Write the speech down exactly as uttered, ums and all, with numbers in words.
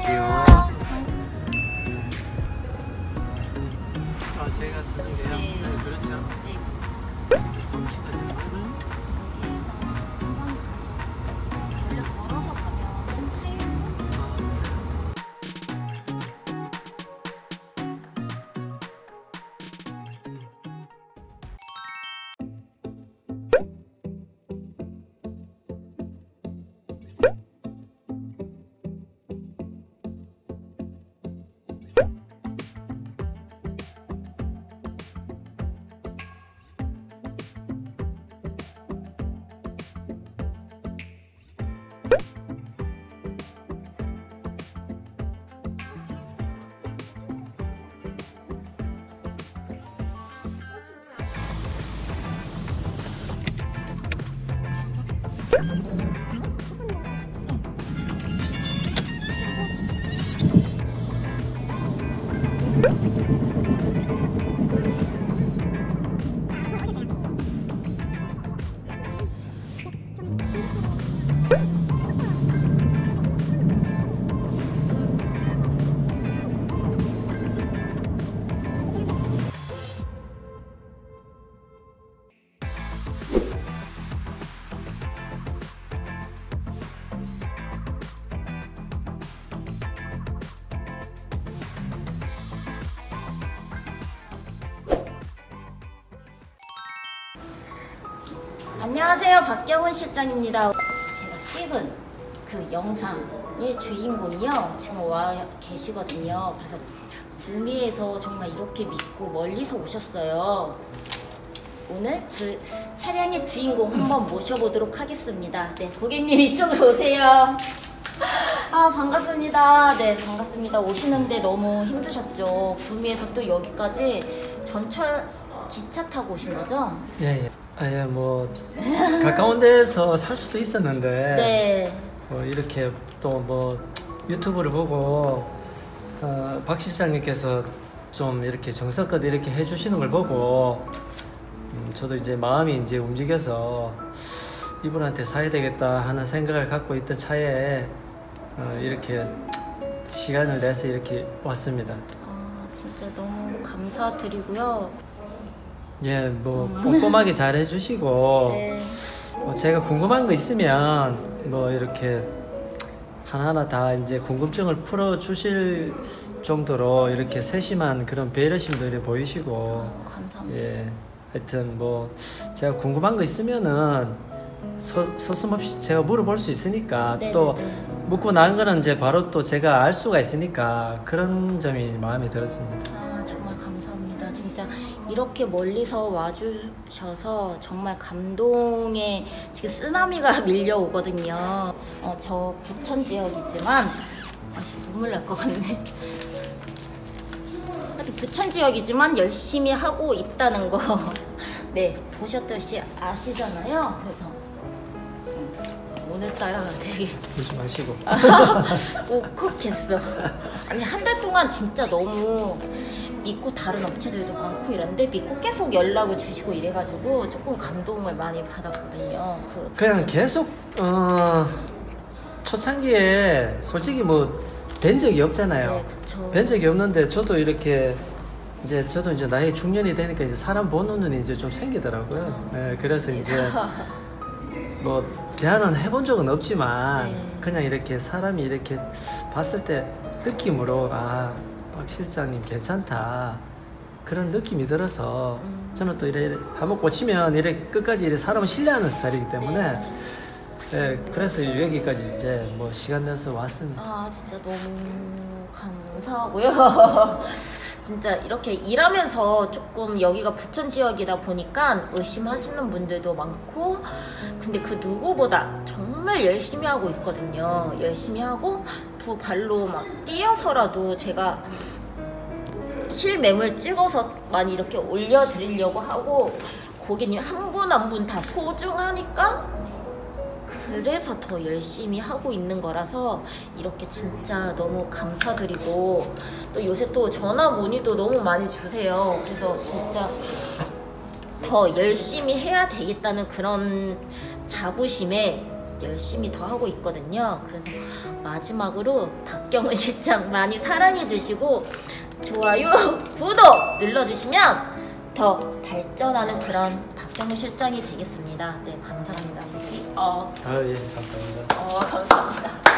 안녕하세요. 아, 제가 사진이에요? 네. 네, 그렇죠. 네. 여기서 서울시까지 가면 여기에서 한번 원래 걸어서 가면 팔 분? 아, 안녕하세요, 박경훈 실장입니다. 제가 찍은 그 영상의 주인공이요 지금 와 계시거든요. 그래서 구미에서 정말 이렇게 믿고 멀리서 오셨어요. 오늘 그 차량의 주인공 한번 모셔보도록 하겠습니다. 네, 고객님 이쪽으로 오세요. 아, 반갑습니다. 네, 반갑습니다. 오시는데 너무 힘드셨죠? 구미에서 또 여기까지 전철 기차 타고 오신 거죠? 예, 예. 아, 예, 뭐 가까운 데서 살 수도 있었는데 네. 뭐 이렇게 또 뭐 유튜브를 보고 어, 박 실장님께서 좀 이렇게 정성껏 이렇게 해주시는 걸 보고 음, 저도 이제 마음이 이제 움직여서 이분한테 사야 되겠다 하는 생각을 갖고 있던 차에 어, 이렇게 시간을 내서 이렇게 왔습니다. 아, 진짜 너무 감사드리고요. 예, 뭐 꼼꼼하게 잘 해주시고 네. 뭐 제가 궁금한 거 있으면 뭐 이렇게 하나하나 다 이제 궁금증을 풀어 주실 정도로 이렇게 세심한 그런 배려심들이 보이시고 아, 감사합니다. 예, 하여튼 뭐 제가 궁금한 거 있으면은 서, 서슴없이 제가 물어볼 수 있으니까 네네네. 또 묻고 난 거는 이제 바로 또 제가 알 수가 있으니까 그런 점이 마음에 들었습니다. 아, 정말 감사합니다. 진짜 이렇게 멀리서 와주셔서 정말 감동의 지금 쓰나미가 밀려오거든요. 어, 저 부천 지역이지만 아씨 눈물 날 것 같네. 하여튼 부천 지역이지만 열심히 하고 있다는 거 네, 보셨듯이 아시잖아요. 그래서 음, 오늘따라 되게 조심하시고. 울컥했어. 아니, 한 달 동안 진짜 너무 믿고 다른 업체들도 많고 이랬는데 믿고 계속 연락을 주시고 이래가지고 조금 감동을 많이 받았거든요. 그 그냥 계속 어, 초창기에 솔직히 뭐 뵌 적이 없잖아요. 네, 그쵸. 뵌 적이 없는데 저도 이렇게 이제 저도 이제 나이 중년이 되니까 이제 사람 보는 눈이 이제 좀 생기더라고요. 아, 네, 그래서 이제 뭐 대화는 해본 적은 없지만 네. 그냥 이렇게 사람이 이렇게 봤을 때 느낌으로 아, 박 실장님 괜찮다 그런 느낌이 들어서 음. 저는 또 이래 한번 꽂히면 이래 끝까지 이래 사람을 신뢰하는 스타일이기 때문에 네. 네, 그래서 여기까지 이제 뭐 시간 내서 왔습니다. 아, 진짜 너무 감사하고요. 진짜 이렇게 일하면서 조금 여기가 부천 지역이다 보니까 의심하시는 분들도 많고, 근데 그 누구보다 정말 열심히 하고 있거든요. 열심히 하고 두 발로 막 뛰어서라도 제가 실매물 찍어서 많이 이렇게 올려드리려고 하고, 고객님 한 분 한 분 다 소중하니까 그래서 더 열심히 하고 있는 거라서 이렇게 진짜 너무 감사드리고, 또 요새 또 전화 문의도 너무 많이 주세요. 그래서 진짜 더 열심히 해야 되겠다는 그런 자부심에 열심히 더 하고 있거든요. 그래서 마지막으로 박경훈 실장 많이 사랑해 주시고 좋아요, 구독 눌러주시면 더 발전하는 그런 박경훈 실장이 되겠습니다. 네, 감사합니다. 어, 아, 예, 감사합니다. 어, 감사합니다.